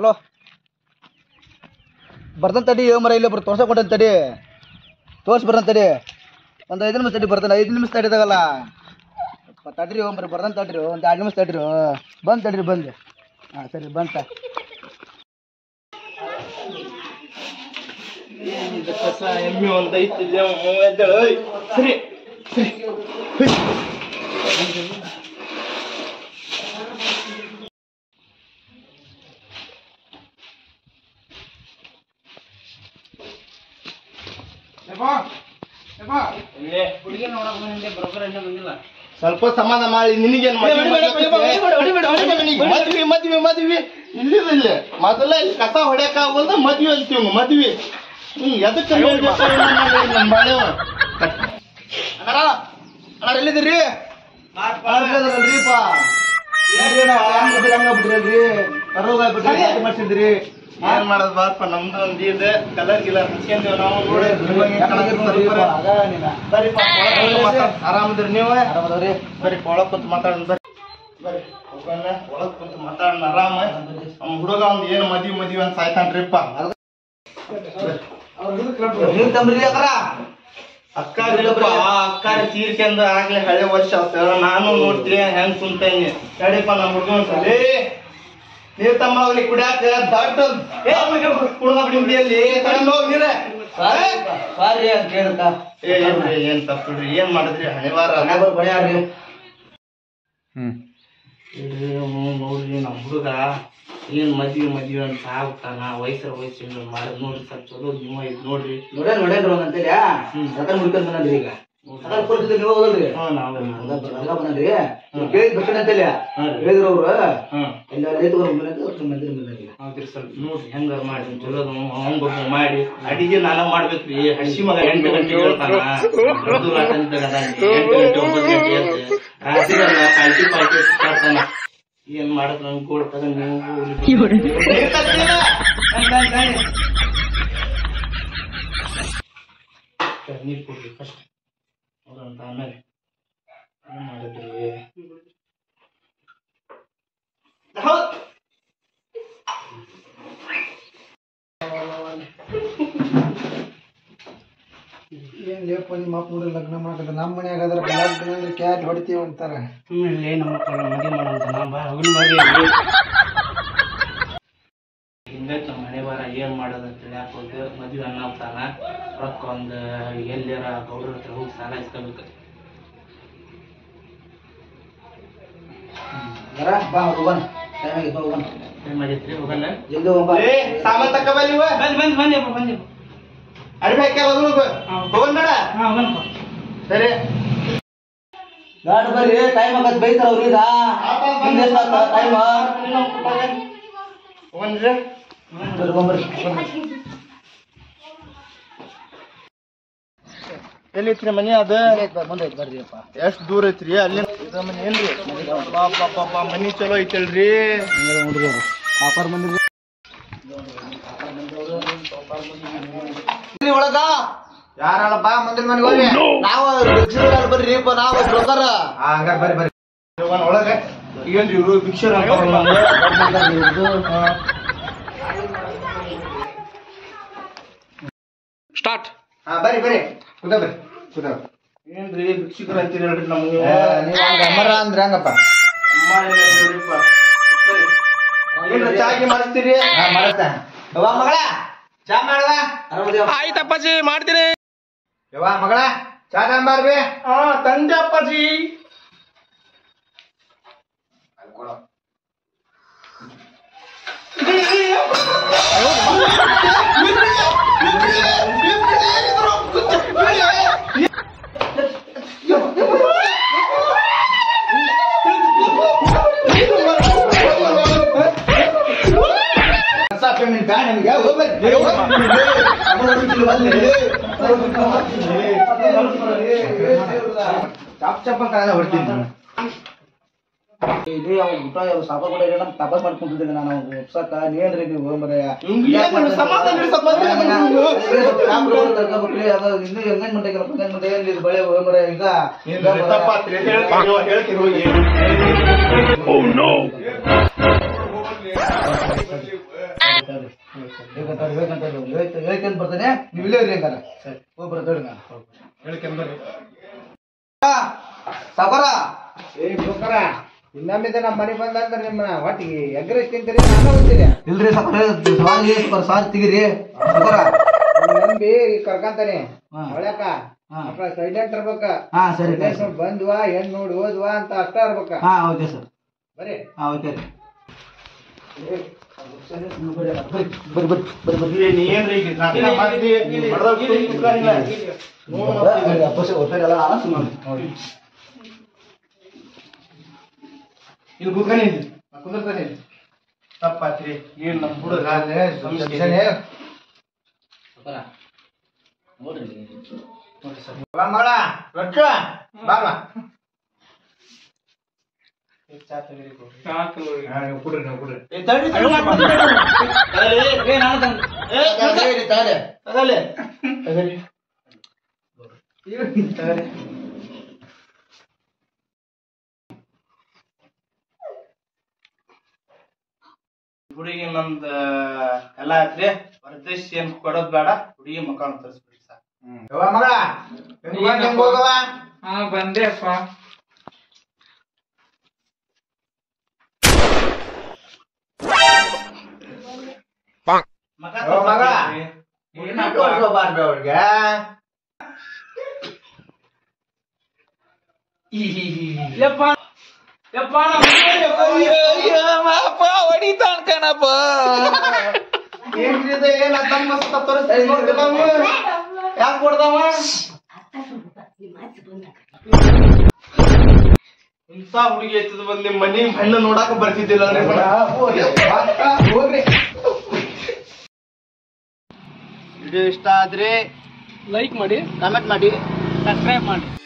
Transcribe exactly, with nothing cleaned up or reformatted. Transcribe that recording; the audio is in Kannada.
ಹಲೋ ಬರ್ತಾನೆ ತಡಿ ಮರ ಇಲ್ಲ ಬರ್ ತೋರ್ಸಕೊಂಡ ತಡಿ ತೋರ್ಸಿ ಬರ್ತಾನೆ ತಡಿ ಒಂದು ಐದು ನಿಮಿಷ ತಡಿ ಬರ್ತಾನೆ ಐದು ನಿಮಿಷ ತಡಿದಾಗಲ್ಲ ತಡ್ರಿ ಹೋಗ್ ಬರ್ರಿ ಬರ್ತಾನೆ ತಡ್ರಿ ಒಂದು ಎರಡು ನಿಮಿಷ ತಡ್ರಿ ಬಂದು ತಡ್ರಿ ಬಂದು ಹಾಂ ಸರಿ ಬಂತ ಕಸ ಎಮ್ಮೆ ಒಂದು ಐತಿ ಸರಿ ಸರಿ ಸ್ವಲ್ಪ ಸಮಾಧಾನ ಮಾಡಿ ನಿನಗೇನು ಮದ್ವಿ ಮದ್ವಿ ಮದ್ವಿ ಇಲ್ಲಿದಿಲ್ಲ ಮೊದಲ ಇಲ್ಲಿ ಕಸ ಹೊಡ್ಯಾಕ ಆಗೋದ ಮದ್ವಿ ಅಂತೀವ್ ಮದ್ವಿ ಹ್ಮ್ ಎದಕ್ಕೆ ನಮ್ಮ ಬಾಳೆ ಅಣ್ಣ ಎಲ್ಲಿದ್ದೀರಿ ಮಾಡ್ಸಿದ್ರಿ ಏನ್ ಮಾಡೋದು ಬಾರಪ್ಪ ನಮ್ದು ಒಂದ್ ಇದೆ ಕಲರ್ ಗಿಲರ್ ಹಚ್ಕೊಂಡೇವ್ ನಾವು ಆರಾಮದ್ರಿ ನೀವು ಬರೀ ಒಳಗ್ ಕುಂತ ಮಾತಾಡೋಣ ಬರ್ರಿ ಬರ್ರಿ ಹೋಗೋಣ ಒಳಗ್ ಕುಂತ ಮಾತಾಡೋಣ ಆರಾಮ ನಮ್ ಹುಡುಗ ಒಂದ್ ಏನ್ ಮದ್ವಿ ಮದ್ವಿ ಅಂತ ಸಾಯ್ತಾನ್ರಿಪ್ಪ ಅಕ್ಕ ಅಕ್ಕ ತೀರ್ಕೆಂದ ಆಗ್ಲೇ ಹಳೆ ವರ್ಷ ಆಗ್ತಾರ ನಾನು ನೋಡ್ತೀನಿ ಹೆಂಗ್ ಕುಂತೇನಿ ಕಡಿಪ ನಮ್ ಹುಡುಗ ಸರಿ ನೀರ್ ತಮ್ಮ ಅವ್ರಿಗೆ ಕುಡಿಯಾಕ ದೊಡ್ಡ ಕುಡ್ದ ಬಿಡಿಯಲ್ಲಿ ತಗೊಂಡ್ ಹೋಗಿ ನೀರ ಏನ್ ತಪ್ಪಿಡ್ರಿ ಏನ್ ಮಾಡಿದ್ರಿ ಹಣಿವಾರ ನೋಡ್ರಿ ನಮ್ ಹುಡುಗ ಏನ್ ಮದ್ವಿ ಮದ್ವಿ ಅಂತ ಆಗ್ತಾನ ವಯಸ್ಸರ ವಯಸ್ಸಿನ ಮಾಡಿದ್ ನೋಡ್ರಿ ಸ್ವಲ್ಪ ಚಲೋ ಜೀವ ಇದ್ ನೋಡ್ರಿ ನೋಡ್ಯಾರ ನೋಡ್ಯಾನ್ರಿ ಅಂತೇಳಿ ಸಕಲ್ ಮುಡ್ಕೊಂಡ್ ಬಂದ್ರಿ ಈಗ ಸಕಲ್ ಕೊಡ್ತಿದ್ರಿ ನೀವು ಹೋಗಲ್ರಿ ಬಂದ್ರಿ ಕೇಳಿದ್ ಬರ್ತೀನಿ ಅಂತೇಳಿ ಹೇಳಿದ್ರು ಅವ್ರು ಎಲ್ಲ ಹೌದ್ರಿ ಸ್ವಲ್ಪ ನೋಡ್ರಿ ಹೆಂಗಾರ ಮಾಡಿ ಚಲೋ ಅವಂಗ ಮಾಡಿ ಅಡಿಗೆ ನಾನ ಮಾಡ್ಬೇಕ್ರಿ ಹಸಿ ಮಗ ಎಂಟು ಗಂಟೆಗೆ ಹೇಳ್ತಾನ ಎಂಟು ಗಂಟೆ ಒಂಬತ್ತು ಗಂಟೆ ಅಂತ ರಾತ್ರಿ ಪಾಲ್ಟಿ ಪಾಲ್ಟಿ ಸುತ್ತಾಡ್ತಾನ ಏನ್ ಮಾಡಕ್ ನಮ್ಗೆ ಕೊಡ್ತಾರ ನೀವು ನೀರ್ ಕೊಡ್ರಿ ಫಸ್ಟ್ ಅವ್ರಂತ ಆಮೇಲೆ ಏನ್ ಮಾಡಿದ್ರಿ ಏನ್ ಲೇಪ ನಿಮ್ಮ ಅಪ್ಪ ನೋಡ್ರಿ ಲಗ್ನ ಮಾಡಕಂತ ನಮ್ಮ ಮನ್ಯಾಗ ಅದ್ರ ಅಂದ್ರೆ ಕ್ಯಾಟ್ ಹೊಡಿತೀವಿ ಅಂತಾರ ಸುಮ್ಮನೆ ನಮ್ಮ ಮಕ್ಕಳು ಮದುವೆ ಮಾಡೋಂತ ನಾ ಬಾ ಹಗಲು ಮರಿ ಹಿಂಗೈತ್ ನಮ್ಮ ಮನೆ ಬಾರ ಏನ್ ಮಾಡೋದು ಅಂತ ಹೇಳಿ ಹಾಕೋದು ಮದ್ವೆ ಅನ್ನ ಹೋಗ್ತಾನ ರೊಕ್ಕ ಒಂದು ಎಲ್ಲಾರ ಗೌಡ್ರ ಹತ್ರ ಹೋಗಿ ಸಾಲ ಇಸ್ಕೋಬೇಕು ಬಾ ಹೋಗೋಣ ಟೈಮ್ ಆಗಿತ್ತು ಹೋಗೋಣ ಏನ್ ಮಾಡಿದ್ರಿ ಹೋಗಲ್ಲ ಜಲ್ದಿ ಹೋಗ ಸಾಮಾನ್ ತಕ್ಕ ಬಲ್ಲಿ ಬಂದ್ ಬಂದ್ ಬಂದೆಪ್ಪ ಬಂದೆಪ್ಪ ಅರ್ಬಿ ಹಾಕ್ಯಾರ ಹೋಗೋಣ ಬೇಡ ಸರಿ ಗಾಡಿ ಬರ್ರಿ ಟೈಮ್ ಆಗತ್ ಬೈತಾರ ಅವ್ರೀಗ ಟೈಮ್ ಹೋಗನ್ರಿ ಎಲ್ಲಿ ಐತ್ರಿ ಮನಿ ಅದ ಮುಂದೈತ್ ಬರ್ರಿಪ್ಪ ಎಷ್ಟ್ ದೂರ ಐತ್ರಿ ಅಲ್ಲಿ ಮನಿ ಏನ್ರಿ ಪಾಪ ಮನಿ ಚಲೋ ಐತಲ್ರಿ ನೋಡ್ರಿ ಆಫರ್ ಬಂದ್ರಿ ಒಳಗ ಯಾರಲ್ಲಪ್ಪ ಮಂದಿರ ಮನೆಗೆ ಹೋಗಿ ನಾವು ಬರ್ರಿಪ್ಪ ನಾವು ಬ್ರೋಕರ್ ಹಂಗಾರ ಬರ್ರಿ ಬರ್ರಿ ಒಳಗ ಏನ್ರಿ ಇವ್ರು ಭಿಕ್ಷರ ಸ್ಟಾರ್ಟ್ ಹಾ ಬರ್ರಿ ಬರ್ರಿ ಕುದ ಬರ್ರಿ ಕುದ ಏನ್ರಿ ಭಿಕ್ಷುಕರ ಅಂತೀರಿ ಹೇಳ್ರಿ ನಮ್ಗೆ ನೀವು ಅಮರ ಅಂದ್ರೆ ಹಂಗಪ್ಪ ಚಾಗಿ ಮಾಡಿಸ್ತೀರಿ ಹಾ ಮಾಡತ್ತ ಯವ್ವ ಮಗಳ ಚಾ ಮಾಡುವ ಆಯ್ತಪ್ಪಾಜಿ ಮಾಡ್ತೀನಿ ಯವ್ವ ಮಗಳ ಚಾ ತಂಬಾರ್ಬಿ ಹಾ ತಂದೆ ಅಪ್ಪಾಜಿ ಚಾಪ್ ಚಾಪ್ ಅಂತ ಹೊಡ್ತೀನಿ ಇಲ್ಲಿ ಅವ್ನು ಊಟ ಸಾಬ ಕೂಡ ನಮ್ಮ ತಪಾಸ್ ಮಾಡ್ಕೊಂತಿದ್ದೀನಿ ನಾನು ಅವ್ನು ಒಪ್ಸಕ್ಕ ನೀನ್ರಿ ನೀವು ಮರ ಇನ್ನೂ ಎಂಗೇಜ್ಮೆಂಟ್ ಆಗಿಲ್ಲ ಎಂಗೇಜ್ಮೆಂಟ್ ಏನಿಲ್ಲ ಇದು ಬಳೆ ಮರ ಈಗ ಹೇಳ್ತಿರೋ ಹೇಳ್ಕೊಂಡ್ ಬರ್ತಾನೆ ನೀವು ಇಲ್ಲೇ ಇರಿ ಹಂಗಾರ ಹೋಗಿ ಬರ್ತಾಳೆ ಸಾಕೋರ ಏ ಬೋಕರ ಇನ್ನೊಮ್ಮಿದೆ ನಮ್ಮ ಮನೆ ಬಂದಂದ್ರೆ ನಿಮ್ಮ ಹೊಟ್ಟಿಗೆ ಎಗ್ರೆಸ್ ತಿಂತೀರಿ ನಾನು ಹೋಗ್ತೀರಿ ಇಲ್ರಿ ಸಾಕೋರ ಸಾರ್ ತೆಗಿರಿ ಸಾಕೋರ ನಂಬಿ ಕರ್ಕಂತಾನೆ ಒಳ್ಯಾಕ ಮಕ್ಕಳ ಸೈಲೆಂಟ್ ಇರ್ಬೇಕ ಹಾ ಸರಿ ಬಂದ್ವಾ ಹೆಣ್ ನೋಡಿ ಹೋದ್ವಾ ಅಂತ ಅಷ್ಟ ಇರ್ಬೇಕ ಹಾ ಓಕೆ ಸರ್ ಬರೀ ಹಾ ಓಕೆ ಬರ್ರಿ ಬರ್ರಿ ಬರ್ರಿ ಬರ್ರಿ ಏನ್ರಿ ಈಗ ನಾಟಕ ಮಾಡ್ತಿ ಹೊಡೆದಾಗ ಕುತ್ಕೊಂಡಿಲ್ಲ ಇಲ್ಲಿ ಕುತ್ಕೊಂಡು ಕುಂದಿರ್ತಾನೆ ತಪ್ಪಾತ್ರಿ ಏನ್ ನಮ್ ಹುಡುಗ ಮಗಳ ರೊಕ್ಕ ಬಾಬ ಹುಡುಗಿ ನಮ್ದ ಎಲ್ಲಾ ಐತ್ರಿ ಹೊರದೇಶ ಏನ್ ಕೊಡೋದ್ ಬೇಡ ಹುಡುಗಿ ಮಕ್ಕ ತರಿಸ್ಬಿಡ್ರಿ ಸಾಕು ಮಗ ಹೋಗವ ಹಾ ಬಂದೆ ಅಪ್ಪ ಮಗ ಮಗ ಅವ್ರಿಗೆ ಹೊಡಿತಾನ ಕಣಪ್ಪ ಏನ್ರಿದ ಏನ್ ತಮ್ಮ ತೋರಿಸ್ತೀವಿ ನೋಡ್ತಿಲ್ಲ ಯಾಕೆ ಕೊಡ್ದವ ಇಂಥ ಹುಡುಗಿ ಹೆಚ್ಚದ ಬಂದ್ ನಿಮ್ ಮನಿ ಹೆಣ್ಣು ನೋಡಾಕ ಬರ್ತಿದ್ದಿಲ್ಲ ಹೋಗ್ರಿ ವಿಡಿಯೋ ಇಷ್ಟ ಆದ್ರೆ ಲೈಕ್ ಮಾಡಿ ಕಾಮೆಂಟ್ ಮಾಡಿ ಸಬ್ಸ್ಕ್ರೈಬ್ ಮಾಡಿ